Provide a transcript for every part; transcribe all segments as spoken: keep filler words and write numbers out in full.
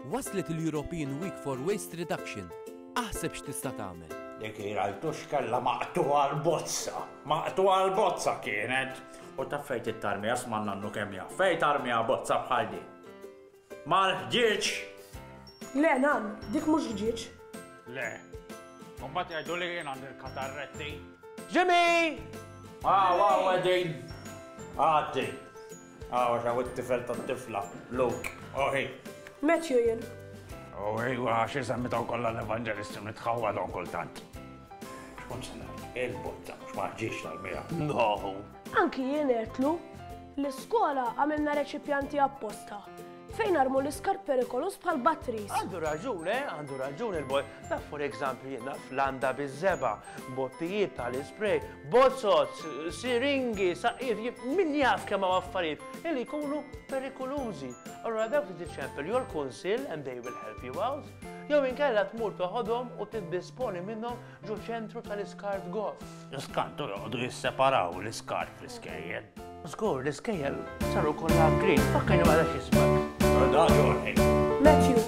Waslet il-European Week for Waste Reduction. Aħseb x'tista' tagħmel. Dik irajtux kellha maqtuha l-bozza. Maqtuha l-bozza kienet. U ta' fejt it-tarmija smanna nnu kemm jaf. Fejt tarmija bozza bħal di. Mal-ħġieġ. Le, nan, dik mhux ħġieġ. Le. Mbagħad jgħidu li jien għandi l-katarretti. Jimmy! Ah, wow, għedin. Għaddi. Ah, għaxa it-tifel tat-tifla. Luke. Oħi. Matthew jien. Oħi, għax jisammi taw kollha l-evangelisti nitħawwa don kultant. Xkun sena, il-bozza, mux maħġiex tal-mija. No. Anki jien għetlu, l-iskola għamilna reċipjanti apposta. Fejn armu l-iskart perikolus bħal batteries. Għandu raġun, eh? Għandu raġun il-boj. Da for example jenna flanda bizzeba, bottijiet tal-ispray, bozzot, siringi, saqif, min jaf kemm hawn affarijiet illi jkunu perikolużi. Allora dawk li tiċċempel your consil and they will help you out. Jew inkella tmur toħodhom u tiddisponi minnhom ġu ċentru tal-iskart golf. Iskantu joqdu jisseparaw l-iskart fl-iskejjel. Żgur, l-iskejjel saru kollha green, fakkajni ma dak jisbak. Matthew.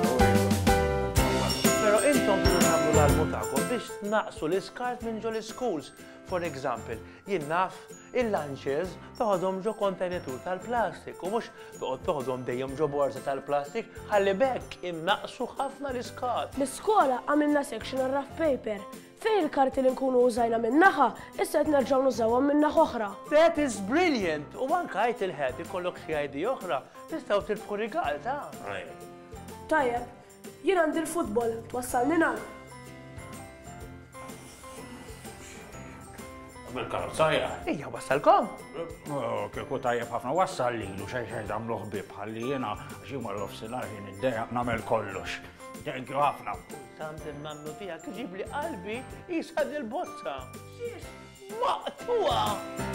Pero intom tidu tagħmlu l-almu tagħkom biex tnaqsu l-iskart minn ġo l-schools. For example, jien naf il-lunches toħodhom ġo kontenitur tal-plastik u mhux toqgħod toħodhom dejjem ġo borza tal-plastik ħalli bekk innaqsu ħafna l-iskart. L-iskola għamilna section għal-rough paper. Fejn il-karti li nkunu użajna minnaħa, issa qed nerġgħu nużawhom minnaħa oħra. That is brilliant! U anke għajt il-ħed ikollok xi idea oħra, tistgħu tirfqu rigal ta'. Tajjeb, jien għandi l-futbol, wassalni nagħmel. Bil-karozzajja. Ejja wassalkom. Kieku tajjeb ħafna wassal lilu xejn xejn damluh bib ħalli jiena xi mal offsinar jien iddejjaq nagħmel kollox. Thank you ħafna. Sant il-mammu tiegħek iġib li qalbi jisħad il-bozza. Maqtuha!